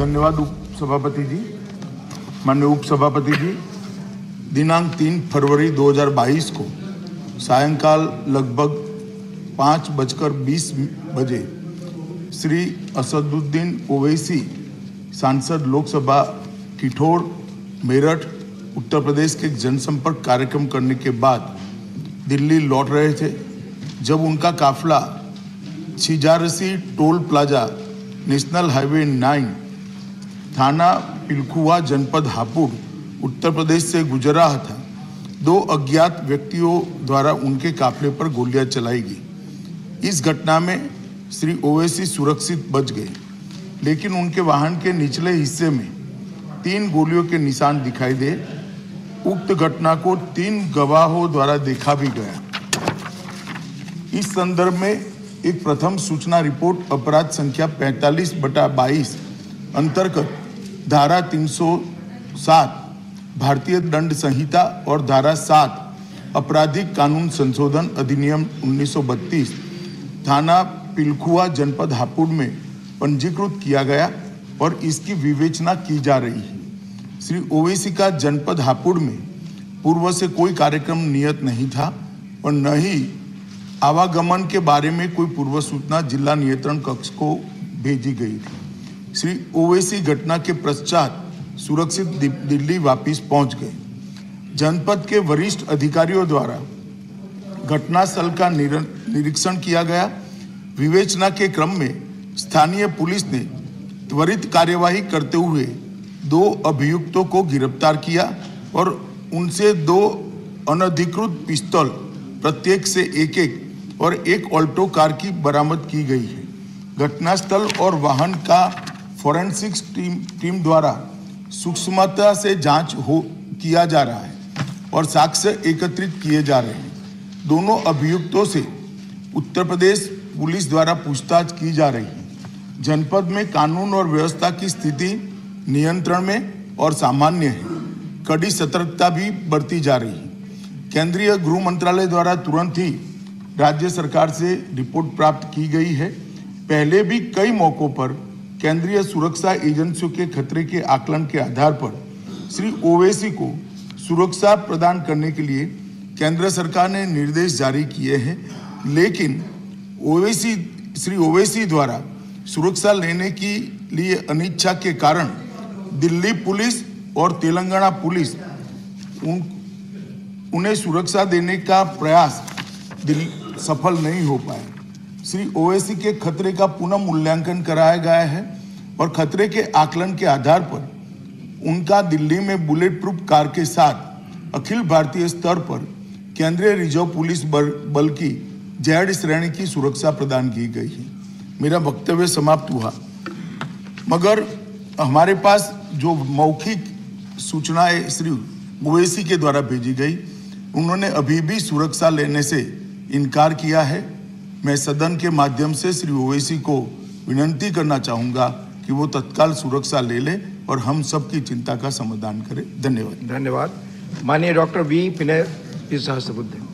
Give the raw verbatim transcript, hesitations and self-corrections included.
धन्यवाद उप सभापति जी। माननीय उप सभापति जी, दिनांक तीन फरवरी दो हज़ार बाईस को सायंकाल लगभग पाँच बजकर बीस बजे श्री असदुद्दीन ओवैसी सांसद लोकसभा किठौर मेरठ उत्तर प्रदेश के जनसंपर्क कार्यक्रम करने के बाद दिल्ली लौट रहे थे, जब उनका काफिला Chhijarsi toll plaza national highway nine थाना पिलखुआ जनपद हापुड़ उत्तर प्रदेश से गुजर रहा था। दो अज्ञात व्यक्तियों द्वारा उनके काफिले पर गोलियां चलाई गई। इस घटना में श्री ओवैसी सुरक्षित बच गए, लेकिन उनके वाहन के निचले हिस्से में तीन गोलियों के निशान दिखाई दे। उक्त घटना को तीन गवाहों द्वारा देखा भी गया। इस संदर्भ में एक प्रथम सूचना रिपोर्ट अपराध संख्या पैंतालीस बटा बाईस अंतर्गत धारा तीन सौ सात भारतीय दंड संहिता और धारा सात आपराधिक कानून संशोधन अधिनियम उन्नीस सौ बत्तीस थाना पिलखुआ जनपद हापुड़ में पंजीकृत किया गया और इसकी विवेचना की जा रही है। श्री ओवैसी का जनपद हापुड़ में पूर्व से कोई कार्यक्रम नियत नहीं था और न ही आवागमन के बारे में कोई पूर्व सूचना जिला नियंत्रण कक्ष को भेजी गई थी। श्री ओवैसी घटना के पश्चात सुरक्षित दिल्ली वापस पहुंच गए। जनपद के वरिष्ठ अधिकारियों द्वारा घटनास्थल का निरीक्षण किया गया। विवेचना के क्रम में स्थानीय पुलिस ने त्वरित कार्यवाही करते हुए दो अभियुक्तों को गिरफ्तार किया और उनसे दो अनधिकृत पिस्तौल प्रत्येक से एक एक और एक ऑल्टो कार की बरामद की गई है। घटनास्थल और वाहन का फोरेंसिक्स टीम टीम द्वारा सूक्ष्मता से जांच हो किया जा रहा है और साक्ष्य एकत्रित किए जा रहे हैं। दोनों अभियुक्तों से उत्तर प्रदेश पुलिस द्वारा पूछताछ की जा रही है। जनपद में कानून और व्यवस्था की स्थिति नियंत्रण में और सामान्य है। कड़ी सतर्कता भी बरती जा रही है। केंद्रीय गृह मंत्रालय द्वारा तुरंत ही राज्य सरकार से रिपोर्ट प्राप्त की गई है। पहले भी कई मौकों पर केंद्रीय सुरक्षा एजेंसियों के खतरे के आकलन के आधार पर श्री ओवैसी को सुरक्षा प्रदान करने के लिए केंद्र सरकार ने निर्देश जारी किए हैं, लेकिन ओवैसी श्री ओवैसी द्वारा सुरक्षा लेने के लिए अनिच्छा के कारण दिल्ली पुलिस और तेलंगाना पुलिस उन उन्हें सुरक्षा देने का प्रयास दिल सफल नहीं हो पाया। श्री ओवैसी के खतरे का पुनः मूल्यांकन कराया गया है और खतरे के आकलन के आधार पर उनका दिल्ली में बुलेट प्रूफ कार के साथ अखिल भारतीय स्तर पर केंद्रीय रिजर्व पुलिस बल की जेड श्रेणी की सुरक्षा प्रदान की गई है। मेरा वक्तव्य समाप्त हुआ, मगर हमारे पास जो मौखिक सूचनाएं श्री ओवैसी के द्वारा भेजी गई, उन्होंने अभी भी सुरक्षा लेने से इनकार किया है। मैं सदन के माध्यम से श्री ओवैसी को विनती करना चाहूँगा कि वो तत्काल सुरक्षा ले ले और हम सबकी चिंता का समाधान करें। धन्यवाद। धन्यवाद। माननीय डॉक्टर वी विनय सहस्त्रबुद्धे।